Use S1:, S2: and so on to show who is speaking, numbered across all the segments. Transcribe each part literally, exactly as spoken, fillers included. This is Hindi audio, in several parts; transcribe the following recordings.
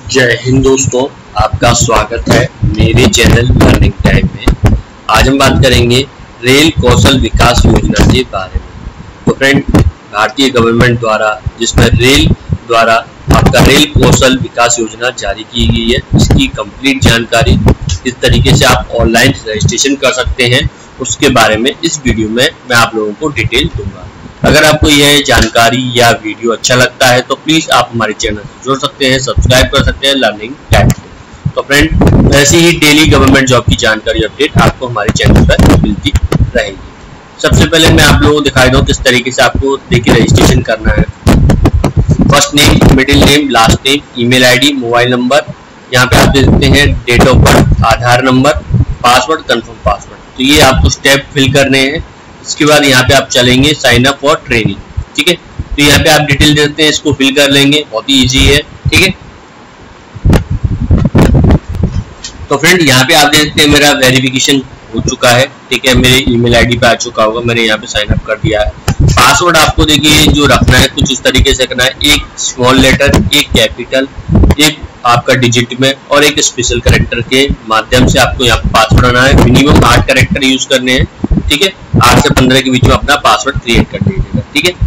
S1: जय हिंद दोस्तों, आपका स्वागत है मेरे चैनल लर्निंग टाइम में। आज हम बात करेंगे रेल कौशल विकास योजना के बारे में। तो फ्रेंड, भारतीय गवर्नमेंट द्वारा जिसमें रेल द्वारा आपका रेल कौशल विकास योजना जारी की गई है, इसकी कंप्लीट जानकारी किस तरीके से आप ऑनलाइन रजिस्ट्रेशन कर सकते हैं उसके बारे में इस वीडियो में मैं आप लोगों को डिटेल दूंगा। अगर आपको यह जानकारी या वीडियो अच्छा लगता है तो प्लीज आप हमारे चैनल से जुड़ सकते हैं, सब्सक्राइब कर सकते हैं लर्निंग टाइम। तो फ्रेंड, ऐसी ही डेली गवर्नमेंट जॉब की जानकारी अपडेट आपको हमारे चैनल पर मिलती रहेगी। सबसे पहले मैं आप लोगों को दिखाई दूं किस तरीके से आपको देखिए रजिस्ट्रेशन करना है। First name, middle name, last name, email ID, mobile number, यहाँ पे आप देख सकते हैं date of birth, Aadhaar number, password, confirm password. तो ये आपको स्टेप फिल करने हैं। इसके बाद यहाँ पे आप चलेंगे साइन अप फॉर ट्रेनिंग। ठीक है, तो यहाँ पे आप डिटेल देते हैं, इसको फिल कर लेंगे, बहुत ही इजी है। ठीक है, तो फ्रेंड यहाँ पे आप देखते हैं मेरा वेरिफिकेशन हो चुका है। ठीक है, मेरे ईमेल आईडी पे आ चुका होगा, मैंने यहाँ पे साइन अप कर दिया है। पासवर्ड आपको देखिए जो रखना है कुछ इस तरीके से रखना है, एक स्मॉल लेटर, एक कैपिटल, एक आपका डिजिट में और एक स्पेशल कैरेक्टर के माध्यम से आपको यहाँ पे पासवर्ड आना है। मिनिमम आठ कैरेक्टर यूज करने हैं। ठीक है, आठ से पंद्रह के बीच में अपना पासवर्ड क्रिएट कर दीजिएगा। ठीक है,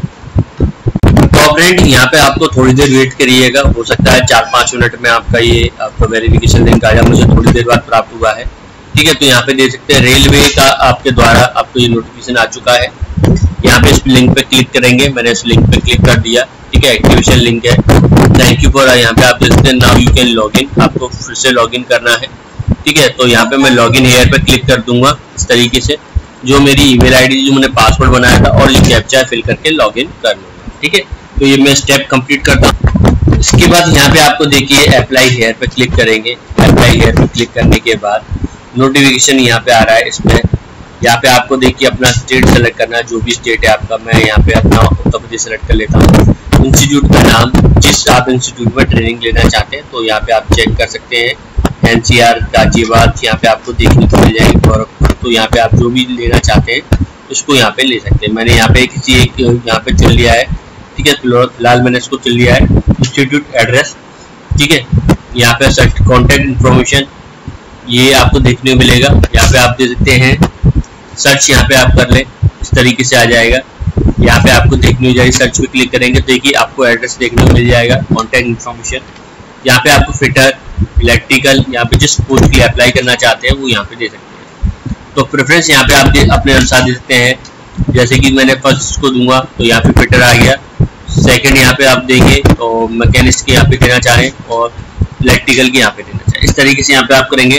S1: तो फ्रेंड यहाँ पे आपको थोड़ी देर वेट करिएगा, हो सकता है चार पाँच मिनट में आपका ये आपका वेरिफिकेशन लिंक आ जाए। मुझे थोड़ी देर बाद प्राप्त हुआ है। ठीक है, तो यहाँ पे देख सकते हैं रेलवे का आपके द्वारा आपको ये नोटिफिकेशन आ चुका है। यहाँ पे इस लिंक पे क्लिक करेंगे, मैंने इस लिंक पे क्लिक कर दिया। ठीक है, एक्टिवेशन लिंक है। थैंक यू फॉर, यहाँ पे आप देख सकते हैं now you can log in, आपको फिर से लॉग इन करना है। ठीक है, तो यहाँ पे मैं लॉग इन हेयर पे क्लिक कर दूंगा इस तरीके से, जो मेरी ईमेल आईडी जो मैंने पासवर्ड बनाया था और ये कैप्चा फिल करके लॉग इन कर लूंगा। ठीक है, तो ये मैं स्टेप कंप्लीट करता हूँ। इसके बाद यहाँ पे आपको देखिए अप्लाई हेयर पे क्लिक करेंगे। अप्लाई हेयर पे क्लिक करने के बाद नोटिफिकेशन यहाँ पे आ रहा है। इसमें यहाँ पे आपको देखिए अपना स्टेट सेलेक्ट करना है, जो भी स्टेट है आपका। मैं यहाँ पे अपना उत्तर प्रदेश सेलेक्ट कर लेता हूँ। इंस्टीट्यूट का नाम, जिस आप इंस्टीट्यूट में ट्रेनिंग लेना चाहते हैं तो यहाँ पे आप चेक कर सकते हैं। एनसीआर, गाजियाबाद, यहाँ पे आपको देखने को मिल जाएगी गोरखपुर। तो यहाँ पे आप जो भी लेना चाहते हैं उसको यहाँ पे ले सकते हैं। मैंने यहाँ पे किसी एक यहाँ पे चुन लिया है। ठीक है, फिलहाल मैंने इसको चुन लिया है। इंस्टीट्यूट एड्रेस, ठीक है, यहाँ पे कॉन्टेक्ट इन्फॉर्मेशन ये आपको देखने को मिलेगा। यहाँ पे आप दे सकते हैं सर्च, यहाँ पे आप कर लें, इस तरीके से आ जाएगा। यहाँ पे आपको देखने को जाएगी, सर्च पे क्लिक करेंगे तो देखिए आपको एड्रेस देखने को मिल जाएगा। कॉन्टेक्ट इन्फॉर्मेशन, यहाँ पे आपको फिटर, इलेक्ट्रिकल, यहाँ पे जिस पोस्ट के लिए अप्लाई करना चाहते हैं वो यहाँ पे दे सकते हैं। तो प्रेफरेंस यहाँ पे आप अपने अनुसार दे सकते हैं। जैसे कि मैंने फर्स्ट को दूंगा तो यहाँ पे फिटर आ गया। सेकंड यहाँ पे आप देंगे तो मैकेनिस्ट के यहाँ पे देना चाहें और इलेक्ट्रिकल के यहाँ पे देना चाहें। इस तरीके से यहाँ पे आप करेंगे।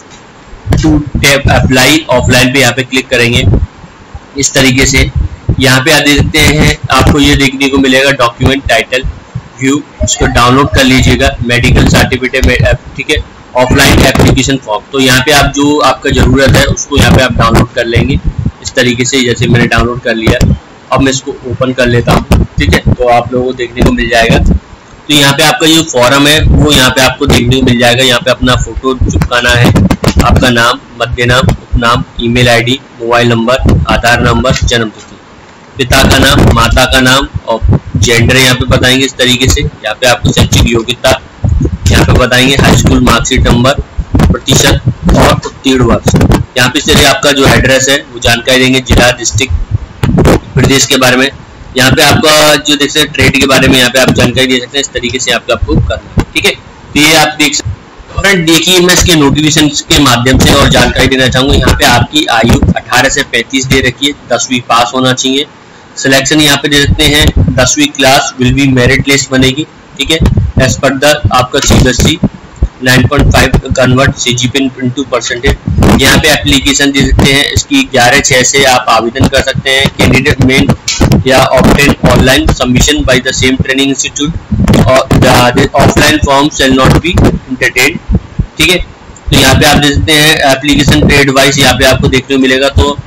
S1: टू टैप अप्लाई ऑफलाइन पे यहाँ पे क्लिक करेंगे। इस तरीके से यहाँ पे आप देख सकते हैं, आपको ये देखने को मिलेगा डॉक्यूमेंट टाइटल व्यू, इसको डाउनलोड कर लीजिएगा। मेडिकल सर्टिफिकेट, ठीक है, ऑफलाइन एप्लीकेशन फॉर्म, तो यहाँ पे आप जो आपका जरूरत है उसको यहाँ पे आप डाउनलोड कर लेंगे इस तरीके से, जैसे मैंने डाउनलोड कर लिया। अब मैं इसको ओपन कर लेता हूँ। ठीक है, तो आप लोगों को देखने को मिल जाएगा। तो यहाँ पे आपका जो फॉर्म है वो यहाँ पे आपको देखने को मिल जाएगा। यहाँ पे अपना फोटो चिपकाना है, आपका नाम, मध्य नाम, उपनाम, email ID, mobile number, Aadhaar number, जन्म तिथि, पिता का नाम, माता का नाम और जेंडर यहाँ पे बताएंगे इस तरीके से। यहाँ पे आपको शैक्षिक योग्यता यहाँ पे बताएंगे, हाई स्कूल मार्कशीट नंबर, प्रतिशत और उत्तीर्ण वर्ष। यहाँ पे चलिए आपका जो एड्रेस है वो जानकारी देंगे, जिला, डिस्ट्रिक्ट, प्रदेश के बारे में। यहाँ पे आपका जो देख सकते हैं ट्रेड के बारे में यहाँ पे आप जानकारी दे सकते हैं। इस तरीके से आपको आपको करना है। ठीक है, तो ये आप देख सकते हैं। फ्रेंड देखिए, मैं इसके नोटिफिकेशन के माध्यम से और जानकारी देना चाहूंगा। यहाँ पे आपकी आयु अठारह से पैंतीस दे रखी है, दसवीं पास होना चाहिए। सिलेक्शन यहाँ पे दे सकते हैं दसवीं class will be merit list बनेगी। ठीक है, एज पर द आपका CBSE nine point five convert CGP into percentage. यहाँ पे एप्लीकेशन दे सकते हैं, इसकी ग्यारह छह से आप आवेदन कर सकते हैं। कैंडिडेट मेन या obtain online submission by the same training institute और offline form shall not be entertain. ठीक है, तो यहाँ पे आप दे सकते हैं एप्लीकेशन ट्रेड वाइज यहाँ पे आपको देखने को मिलेगा। तो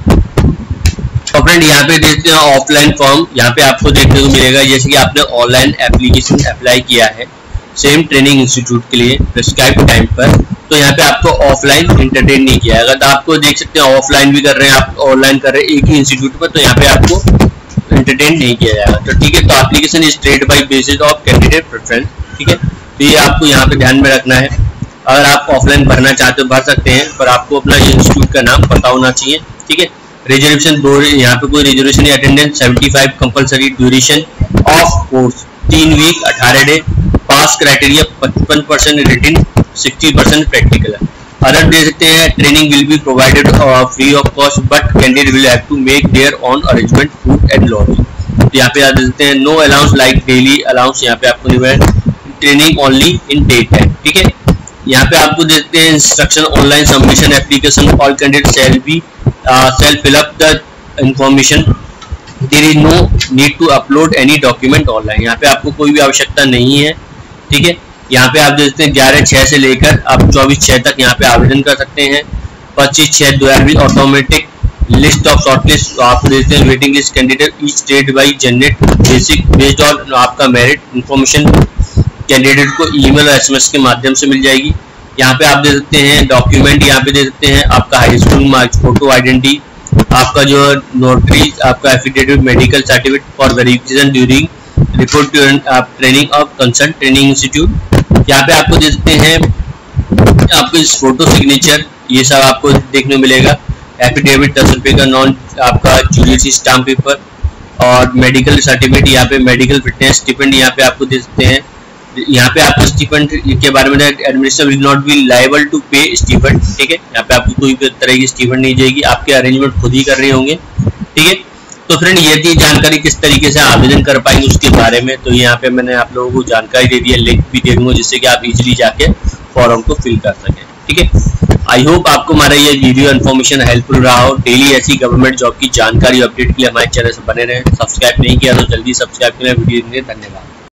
S1: फ्रेंड यहाँ पे देखते हैं ऑफलाइन फॉर्म यहाँ पे आपको देखने को मिलेगा, जैसे कि आपने ऑनलाइन एप्लीकेशन अप्लाई किया है सेम ट्रेनिंग इंस्टीट्यूट के लिए प्रिस्क्राइब टाइम पर, तो यहाँ पे आपको ऑफलाइन एंटरटेन नहीं किया। अगर आपको देख सकते हैं ऑफलाइन भी कर रहे हैं, आप ऑनलाइन कर रहे हैं एक ही इंस्टीट्यूट पर, तो यहाँ पे आपको एंटरटेन नहीं किया जाएगा। तो ठीक है, तो application is trade by basis of candidate preference. ठीक है, तो ये आपको यहाँ पे ध्यान में रखना है। अगर आप ऑफलाइन भरना चाहते हो भर सकते हैं, पर आपको अपना इंस्टीट्यूट का नाम पता होना चाहिए, ठीक है। रिजर्वेशन दो, यहाँ पे कोई रिजर्वेशन या attendance seventy five compulsory, duration of course तीन वीक अठारह डे, पास क्राइटेरिया पचपन percent written, sixty percent practical है। अदर दे सकते हैं training will be provided free of cost but candidate will have to make their own arrangement food and lodging. तो यहाँ पे आप दे सकते हैं no allowance like daily allowance, यहाँ पे आपको नहीं, training only in day time, ठीक है। यहाँ पे आपको देते हैं instruction online submission application, all candidate shall be shall fill up the information, there is no need to upload any document online. यहाँ पे आपको कोई भी आवश्यकता नहीं है, ठीक है। यहाँ पे आप देखते हैं ग्यारह छह से लेकर आप चौबीस छह तक यहाँ पे आवेदन कर सकते हैं। पच्चीस छह दो हजार बीस ऑटोमेटिक लिस्ट ऑफ शॉर्टलिस्ट आपको देते हैं waiting list candidate each state by generate basic based on आपका मेरिट इंफॉर्मेशन कैंडिडेट को ईमेल और एसएमएस के माध्यम से मिल जाएगी। यहाँ पे आप दे सकते हैं डॉक्यूमेंट, यहाँ पे दे सकते हैं आपका high school marks, photo identity, आपका जो नोटरी, आपका affidavit, medical certificate for verification during report to training of concern training institute. यहाँ पे आपको दे सकते हैं आपको इस फोटो सिग्नेचर, ये सब आपको देखने को मिलेगा। एफिडेविट दस रुपये का, नॉन आपका यूजीसी स्टाम्प पेपर और मेडिकल सर्टिफिकेट, यहाँ पे मेडिकल फिटनेस स्टिपेंड यहाँ पे आपको दे सकते हैं। यहाँ पे आपको स्टिपेंड के बारे में administrator will not be liable to pay stipend, ठीक है। यहाँ पे आपको कोई भी तरह की स्टिपेंड नहीं जाएगी, आपके अरेंजमेंट खुद ही कर रहे होंगे, ठीक है। तो फ्रेंड ये थी जानकारी किस तरीके से आवेदन कर पाएंगे उसके बारे में। तो यहाँ पे मैंने आप लोगों को जानकारी दे दी है, लिंक भी दे दूंगा जिससे कि आप इजीली जाके फॉर्म को फिल कर सकें, ठीक है। आई होप आपको हमारा ये वीडियो इन्फॉर्मेशन हेल्पफुल रहा हो। डेली ऐसी गवर्नमेंट जॉब की जानकारी अपडेट के लिए हमारे चैनल से बने रहें। सब्सक्राइब नहीं किया तो जल्दी सब्सक्राइब करें। वीडियो देखने धन्यवाद।